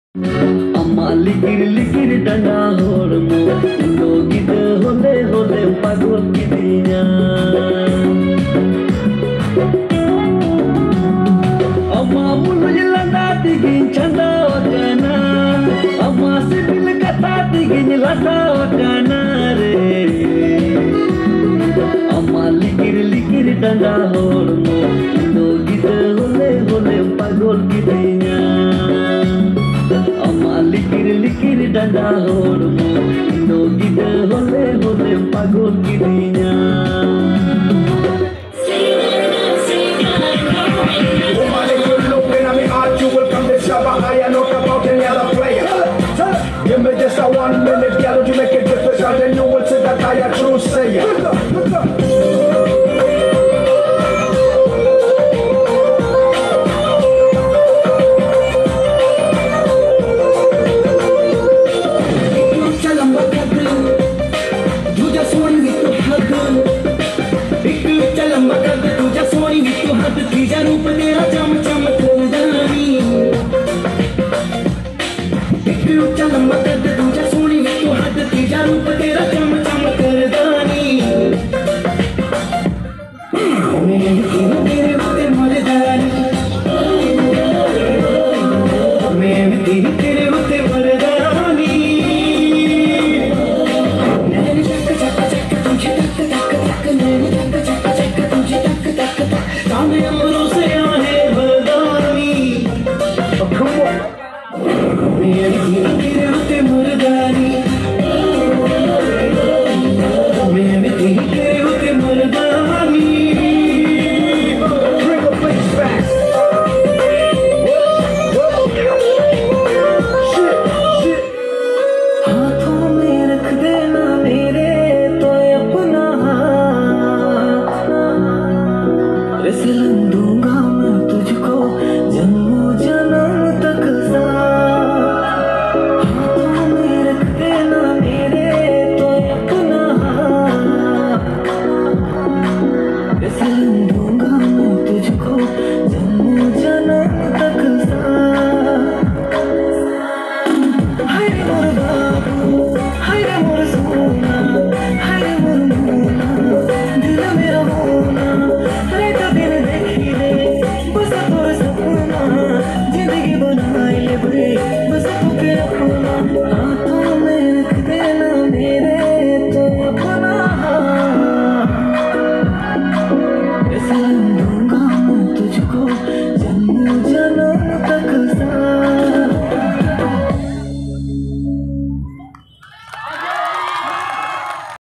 अम्मा लिकिर लिकिर डंडा होर मो लोगिद होले होले पागल की दिया अम्मा मुल लंदा दिगिन चंदा वकना अम्मा सिबिल कथा दिगिन लता वकना रे अम्मा लिकिर लिकिर डंडा होर मो लोगिद होले होले पागल की दिया लिकिर लिकिर डंडा होर मो लोगिद होले होले पागल की दिया Give me just a 1 minute, girl, you make a difference, and then you will see that I am true sayer.